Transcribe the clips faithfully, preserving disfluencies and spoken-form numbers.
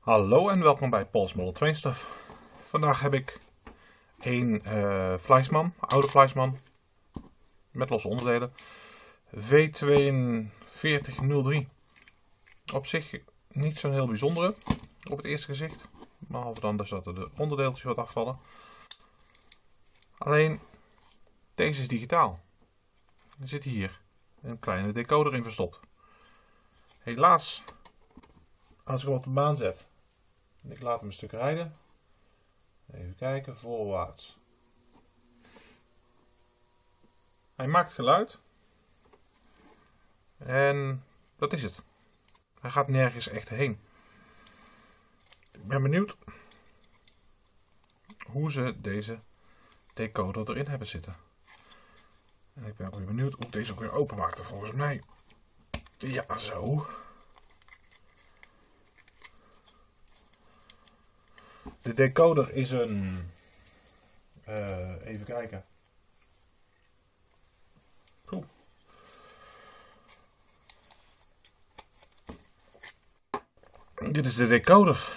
Hallo en welkom bij Paul's Model Train Stuff. Vandaag heb ik een uh, Fleischmann, oude Fleischmann, met losse onderdelen. V tweeënveertig nul drie. Op zich niet zo'n heel bijzondere op het eerste gezicht. Behalve dan dus dat er de onderdeeltjes wat afvallen. Alleen, deze is digitaal. Er zit hier een kleine decoder in verstopt. Helaas, als ik hem op de baan zet en ik laat hem een stuk rijden. Even kijken, voorwaarts. Hij maakt geluid. En dat is het. Hij gaat nergens echt heen. Ik ben benieuwd hoe ze deze decoder erin hebben zitten. En ik ben ook weer benieuwd hoe ik deze ook weer openmaakte volgens mij. Ja, zo. De decoder is een... Uh, even kijken. Oeh. Dit is de decoder.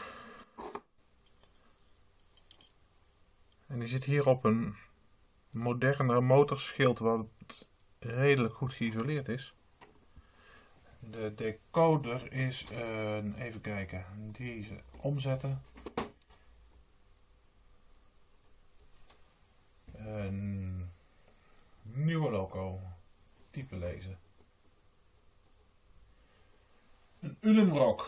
En die zit hier op een moderne motorschild wat redelijk goed geïsoleerd is. De decoder is een... Even kijken. Deze omzetten. Een nieuwe loco. Type lezen. Een Ulemrock.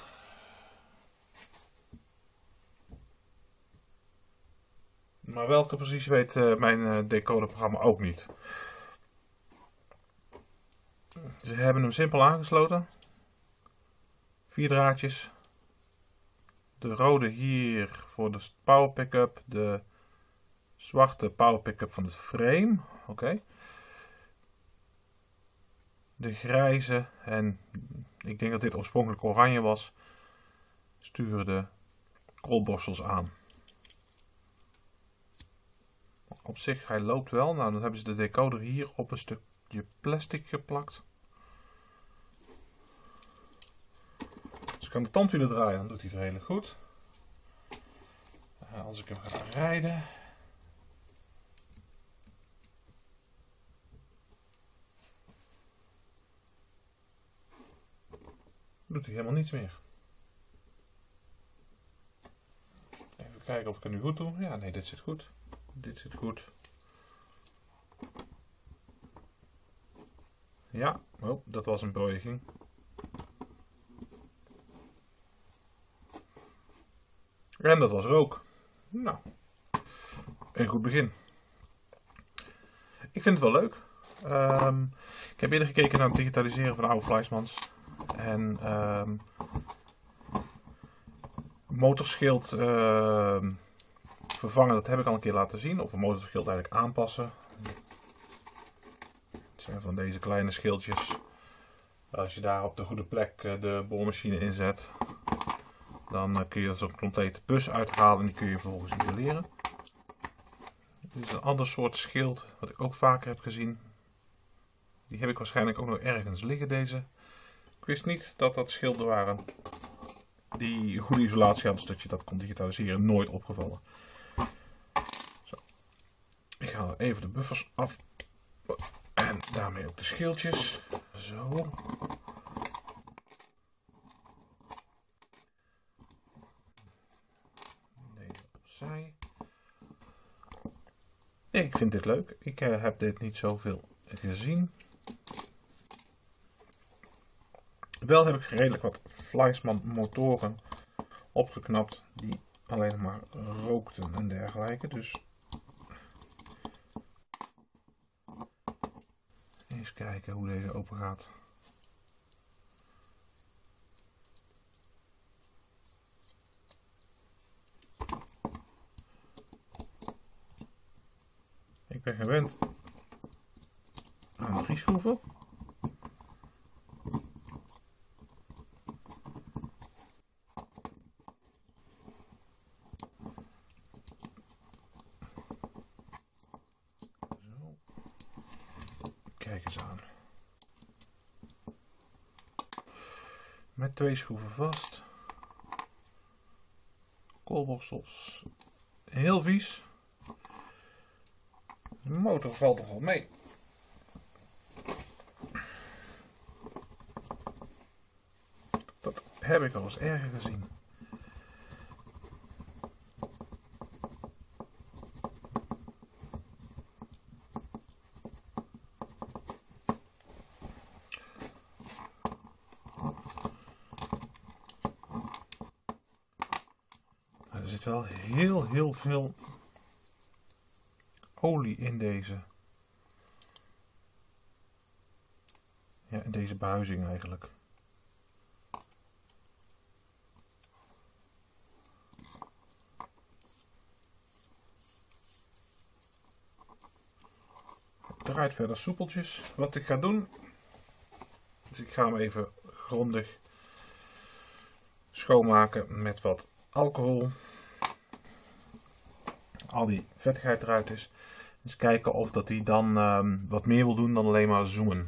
Maar welke precies weet uh, mijn uh, decoderprogramma ook niet. Ze hebben hem simpel aangesloten. Vier draadjes. De rode hier voor de power pick-up. De zwarte power pick-up van het frame. Oké. Okay. De grijze en ik denk dat dit oorspronkelijk oranje was. Sturen de rolborstels aan. Op zich, hij loopt wel. Nou, dan hebben ze de decoder hier op een stukje plastic geplakt. Als ik aan de tandwielen draai, dan doet hij het redelijk goed. Als ik hem ga rijden. Doet hij helemaal niets meer. Even kijken of ik het nu goed doe. Ja, nee, dit zit goed. Dit zit goed. Ja, oh, dat was een beweging. En dat was er ook. Nou, een goed begin. Ik vind het wel leuk. Um, ik heb eerder gekeken naar het digitaliseren van oude Fleischmanns. En um, motorschild uh, vervangen, dat heb ik al een keer laten zien. Of een motorschild eigenlijk aanpassen. Het zijn van deze kleine schildjes. Als je daar op de goede plek de boormachine inzet, dan kun je zo'n complete bus uithalen en die kun je vervolgens isoleren. Dit is een ander soort schild wat ik ook vaker heb gezien. Die heb ik waarschijnlijk ook nog ergens liggen, deze. Ik wist niet dat dat schilden waren die goede isolatie hadden, zodat je dat kon digitaliseren. Nooit opgevallen. Zo. Ik haal even de buffers af. En daarmee ook de schildjes. Zo. Deze opzij. Ik vind dit leuk. Ik uh, heb dit niet zoveel gezien. Wel heb ik redelijk wat Fleischmann motoren opgeknapt die alleen maar rookten en dergelijke. Dus eens kijken hoe deze open gaat. Ik ben gewend aan drie schroeven. Kijk eens aan. Met twee schroeven vast. koolborstels. Heel vies. De motor valt er wel mee. Dat heb ik al eens erger gezien. Er zit wel heel, heel veel olie in deze. Ja, in deze behuizing eigenlijk. Het draait verder soepeltjes. Wat ik ga doen, dus ik ga hem even grondig schoonmaken met wat alcohol. Al die vettigheid eruit is. Dus kijken of dat hij dan um, wat meer wil doen dan alleen maar zoomen.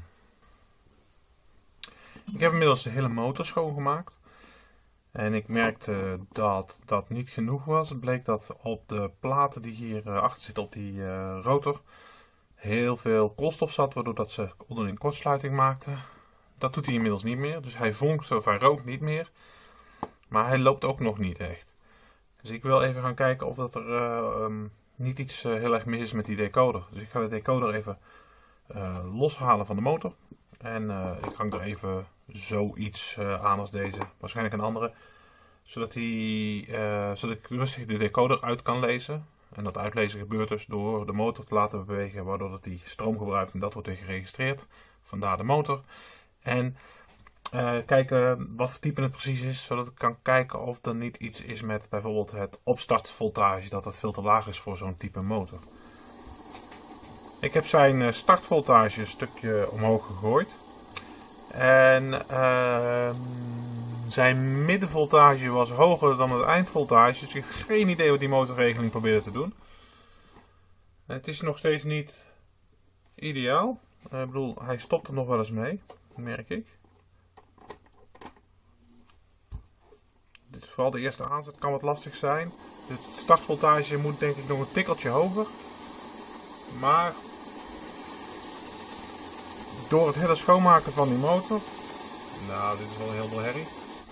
Ik heb inmiddels de hele motor schoongemaakt. En ik merkte dat dat niet genoeg was. Het bleek dat op de platen die hier uh, achter zitten op die uh, rotor heel veel koolstof zat, waardoor dat ze onderling kortsluiting maakte. Dat doet hij inmiddels niet meer. Dus hij vonkt of hij rookt niet meer. Maar hij loopt ook nog niet echt. Dus ik wil even gaan kijken of dat er uh, um, niet iets uh, heel erg mis is met die decoder. Dus ik ga de decoder even uh, loshalen van de motor. En uh, ik hang er even zoiets uh, aan als deze. Waarschijnlijk een andere. Zodat, die, uh, zodat ik rustig de decoder uit kan lezen. En dat uitlezen gebeurt dus door de motor te laten bewegen. Waardoor dat die stroom gebruikt en dat wordt weer geregistreerd. Vandaar de motor. En Uh, kijken wat voor type het precies is, zodat ik kan kijken of er niet iets is met bijvoorbeeld het opstartvoltage, dat dat veel te laag is voor zo'n type motor. Ik heb zijn startvoltage een stukje omhoog gegooid. En uh, zijn middenvoltage was hoger dan het eindvoltage, dus ik heb geen idee wat die motorregeling probeerde te doen. Het is nog steeds niet ideaal. Uh, ik bedoel, hij stopt er nog wel eens mee, merk ik. Dit is vooral de eerste aanzet, kan wat lastig zijn. Het startvoltage moet denk ik nog een tikkeltje hoger. Maar door het hele schoonmaken van die motor. Nou, dit is wel een heel veel herrie.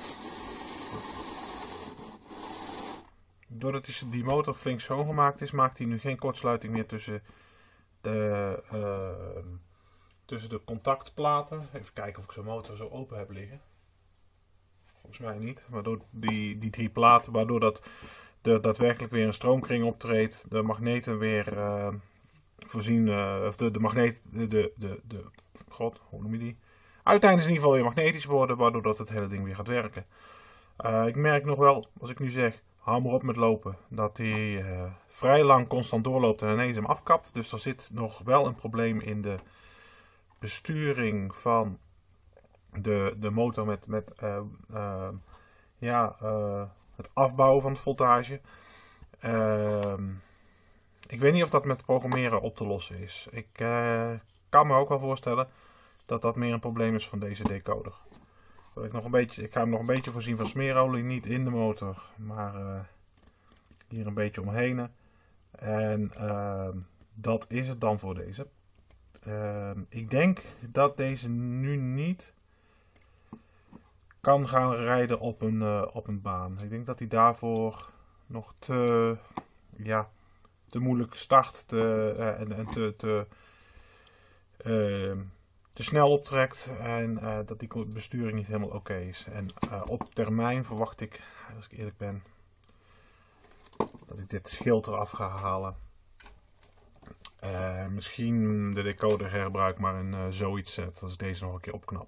Doordat die motor flink schoongemaakt is, maakt hij nu geen kortsluiting meer tussen de, uh, tussen de contactplaten. Even kijken of ik zo'n motor zo open heb liggen. Volgens mij niet, maar door die, die drie platen, waardoor dat er daadwerkelijk weer een stroomkring optreedt, de magneten weer uh, voorzien, uh, of de, de magneet, de, de, de, de, god, hoe noem je die? Uiteindelijk in ieder geval weer magnetisch worden, waardoor dat het hele ding weer gaat werken. Uh, ik merk nog wel, als ik nu zeg, hou maar op met lopen, dat hij uh, vrij lang constant doorloopt en ineens hem afkapt. Dus er zit nog wel een probleem in de besturing van De, de motor met, met uh, uh, ja, uh, het afbouwen van het voltage. Uh, ik weet niet of dat met programmeren op te lossen is. Ik uh, kan me ook wel voorstellen dat dat meer een probleem is van deze decoder. Dat ik, nog een beetje, ik ga hem nog een beetje voorzien van smeerolie. Niet in de motor, maar uh, hier een beetje omheen. En uh, dat is het dan voor deze. Uh, ik denk dat deze nu niet kan gaan rijden op een, uh, op een baan. Ik denk dat hij daarvoor nog te, ja, te moeilijk start te, uh, en, en te, te, uh, te snel optrekt. En uh, dat die besturing niet helemaal oké okay is. En uh, op termijn verwacht ik, als ik eerlijk ben, dat ik dit schild eraf ga halen. Uh, misschien de decoder herbruik, maar een uh, zoiets zet als ik deze nog een keer opknap.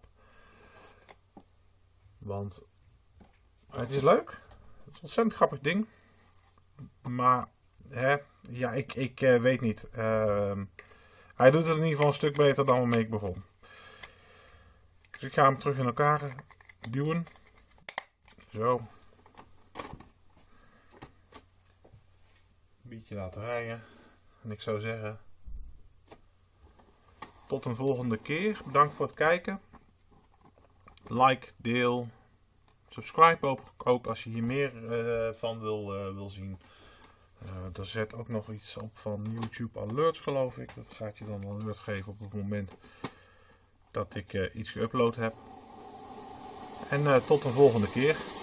Want het is leuk. Het is een ontzettend grappig ding. Maar hè, ja, ik, ik uh, weet niet. Uh, hij doet het in ieder geval een stuk beter dan waarmee ik begon. Dus ik ga hem terug in elkaar duwen. Zo. Een beetje laten rijden. En ik zou zeggen, tot een volgende keer. Bedankt voor het kijken. Like, deel, Subscribe ook, ook als je hier meer uh, van wil, uh, wil zien. Uh, er zet ook nog iets op van YouTube Alerts, geloof ik. Dat gaat je dan een alert geven op het moment dat ik uh, iets geüpload heb. En uh, tot de volgende keer.